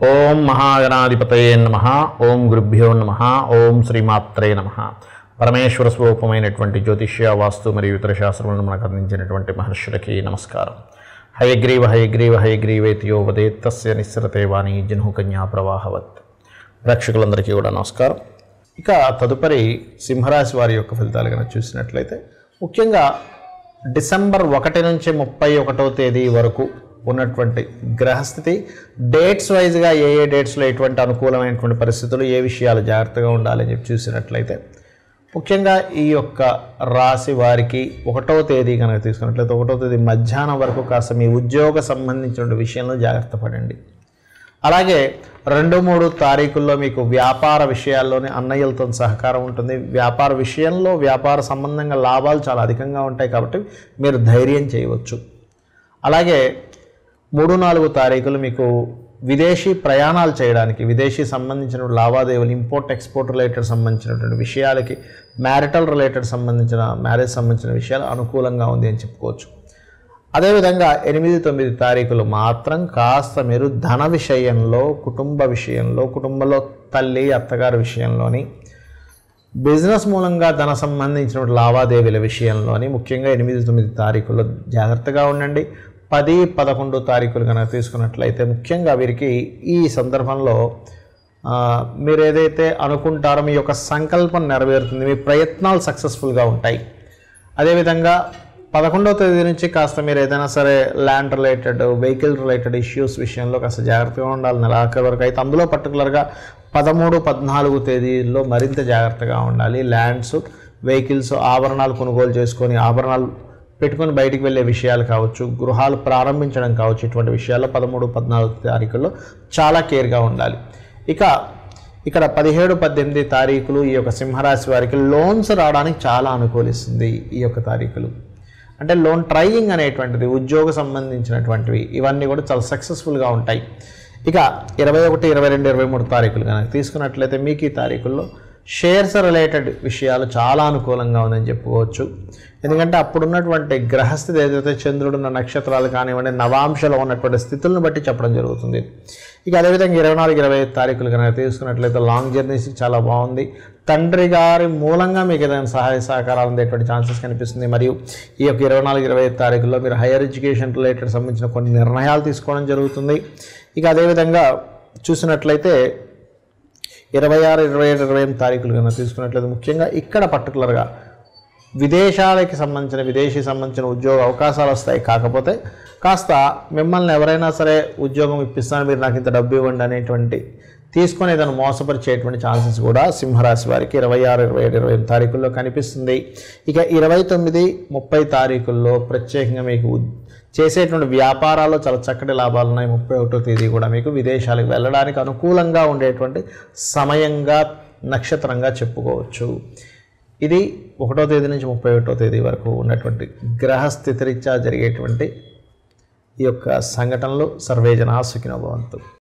ఓం మహాగణాధిపతయే నమః. ఓం గురుభ్యో నమః. ఓం శ్రీమాత్రే నమః. పరమేశ్వర స్వరూపమైనటువంటి జ్యోతిష్య, వాస్తు మరియు ఇతర శాస్త్రములను మనకు అందించినటువంటి మహర్షులకి నమస్కారం. హయగ్రీవ హయగ్రీవ హయగ్రీవేతియో వదేత్ తస్య నిస్సరతే వాణి జన్హు కన్యా ప్రవాహవత్. ప్రేక్షకులందరికీ కూడా నమస్కారం. ఇక తదుపరి సింహరాశి వారి యొక్క ఫలితాలు కనుక చూసినట్లయితే, ముఖ్యంగా డిసెంబర్ 1 నుంచి 31వ తేదీ వరకు ఉన్నటువంటి గ్రహస్థితి, డేట్స్ వైజ్గా ఏ డేట్స్లో ఎటువంటి అనుకూలమైనటువంటి పరిస్థితులు, ఏ విషయాలు జాగ్రత్తగా ఉండాలని చెప్పి చూసినట్లయితే, ముఖ్యంగా ఈ యొక్క రాశి వారికి 1వ తేదీ కనుక తీసుకున్నట్లయితే 1వ తేదీ మధ్యాహ్నం వరకు కాస్త మీ ఉద్యోగ సంబంధించిన విషయంలో జాగ్రత్త పడండి. అలాగే 2-3 తారీఖుల్లో మీకు వ్యాపార విషయాల్లోనే అన్నయ్యలతో సహకారం ఉంటుంది. వ్యాపార విషయంలో వ్యాపార సంబంధంగా లాభాలు చాలా అధికంగా ఉంటాయి కాబట్టి మీరు ధైర్యం చేయవచ్చు. అలాగే 3-4 తారీఖులు మీకు విదేశీ ప్రయాణాలు చేయడానికి, విదేశీ సంబంధించిన లావాదేవీలు, ఇంపోర్ట్ ఎక్స్పోర్ట్ రిలేటెడ్ సంబంధించినటువంటి విషయాలకి, మ్యారిటల్ రిలేటెడ్ సంబంధించిన మ్యారేజ్ సంబంధించిన విషయాలు అనుకూలంగా ఉంది అని చెప్పుకోవచ్చు. అదేవిధంగా 8-9 తారీఖులు మాత్రం కాస్త మీరు ధన విషయంలో, కుటుంబ విషయంలో, కుటుంబంలో తల్లి అత్తగారి విషయంలోని, బిజినెస్ మూలంగా ధన సంబంధించిన లావాదేవీల విషయంలోని ముఖ్యంగా 8-9 తారీఖుల్లో జాగ్రత్తగా ఉండండి. 10-11 తారీఖులు కనుక తీసుకున్నట్లయితే ముఖ్యంగా వీరికి ఈ సందర్భంలో మీరు ఏదైతే అనుకుంటారో మీ యొక్క సంకల్పం నెరవేరుతుంది, మీ ప్రయత్నాలు సక్సెస్ఫుల్గా ఉంటాయి. అదేవిధంగా 11వ తేదీ నుంచి కాస్త మీరు ఏదైనా సరే land related, vehicle related issues విషయంలో కాస్త జాగ్రత్తగా ఉండాలి నెలాఖరు వరకు. అయితే అందులో పర్టికులర్గా 13-14 తేదీల్లో మరింత జాగ్రత్తగా ఉండాలి. ల్యాండ్స్, వెహికల్స్, ఆభరణాలు కొనుగోలు చేసుకొని ఆభరణాలు పెట్టుకొని బయటికి వెళ్ళే విషయాలు కావచ్చు, గృహాలు ప్రారంభించడం కావచ్చు, ఇటువంటి విషయాల్లో 13-14 తారీఖుల్లో చాలా కేర్గా ఉండాలి. ఇక ఇక్కడ 17-18 తారీఖులు ఈ యొక్క సింహరాశి వారికి లోన్స్ రావడానికి చాలా అనుకూలిస్తుంది. ఈ యొక్క తారీఖులు అంటే లోన్ ట్రయింగ్ అనేటువంటిది, ఉద్యోగ సంబంధించినటువంటివి, ఇవన్నీ కూడా చాలా సక్సెస్ఫుల్గా ఉంటాయి. ఇక 21, 22, 23 తారీఖులు కనుక తీసుకున్నట్లయితే మీకు ఈ తారీఖుల్లో షేర్స్ రిలేటెడ్ విషయాలు చాలా అనుకూలంగా ఉందని చెప్పుకోవచ్చు. ఎందుకంటే అప్పుడున్నటువంటి గ్రహస్థితి ఏదైతే చంద్రుడున్న నక్షత్రాలు కానివ్వండి, నవాంశలో ఉన్నటువంటి స్థితులను బట్టి చెప్పడం జరుగుతుంది. ఇక అదేవిధంగా 24, 25 తారీఖులు కనుక తీసుకున్నట్లయితే లాంగ్ జర్నీస్ చాలా బాగుంది. తండ్రి గారి మూలంగా మీకు ఏదైనా సహాయ సహకారాలు ఉండేటువంటి ఛాన్సెస్ కనిపిస్తుంది. మరియు ఈ యొక్క 24, 25 తారీఖుల్లో మీరు హైయర్ ఎడ్యుకేషన్ రిలేటెడ్ సంబంధించిన కొన్ని నిర్ణయాలు తీసుకోవడం జరుగుతుంది. ఇక అదేవిధంగా చూసినట్లయితే 26, 27, 28 తారీఖులు కనుక తీసుకున్నట్లయితే ముఖ్యంగా ఇక్కడ పర్టికులర్గా విదేశీ సంబంధించిన ఉద్యోగ అవకాశాలు వస్తాయి. కాకపోతే కాస్త మిమ్మల్ని ఎవరైనా సరే ఉద్యోగం ఇప్పిస్తాను, మీరు నాకు ఇంత డబ్బు ఇవ్వండి అనేటువంటి తీసుకొని ఏదైనా మోసపరిచేటువంటి ఛాన్సెస్ కూడా సింహరాశి వారికి 26, 27, 28 తారీఖుల్లో కనిపిస్తుంది. ఇక 29, 30 తారీఖుల్లో ప్రత్యేకంగా మీకు చేసేటువంటి వ్యాపారాల్లో చాలా చక్కటి లాభాలు ఉన్నాయి. 31వ తేదీ కూడా మీకు విదేశాలకు వెళ్ళడానికి అనుకూలంగా ఉండేటువంటి సమయంగా, నక్షత్రంగా చెప్పుకోవచ్చు. ఇది 1వ తేదీ నుంచి 31వ తేదీ వరకు ఉన్నటువంటి గ్రహస్థితిరీత్యా జరిగేటువంటి ఈ యొక్క సంఘటనలు. సర్వేజనా సుఖినో భవంతు.